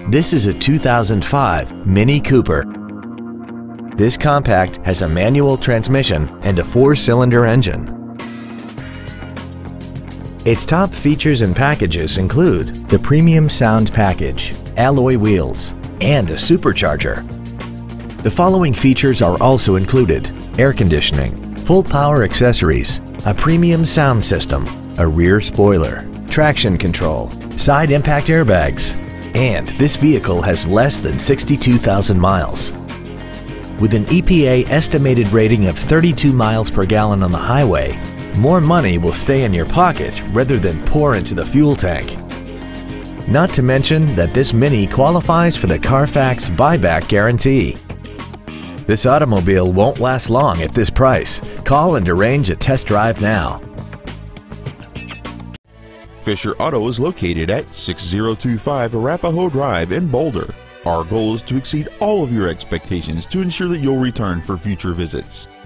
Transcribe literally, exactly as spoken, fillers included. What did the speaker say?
This is a two thousand five Mini Cooper. This compact has a manual transmission and a four-cylinder engine. Its top features and packages include the premium sound package, alloy wheels, and a supercharger. The following features are also included: air conditioning, full power accessories, a premium sound system, a rear spoiler, traction control, side impact airbags, and this vehicle has less than sixty-two thousand miles. With an E P A estimated rating of thirty-two miles per gallon on the highway, more money will stay in your pocket rather than pour into the fuel tank. Not to mention that this Mini qualifies for the Carfax buyback guarantee. This automobile won't last long at this price. Call and arrange a test drive now. Fisher Auto is located at six oh two five Arapahoe Drive in Boulder. Our goal is to exceed all of your expectations to ensure that you'll return for future visits.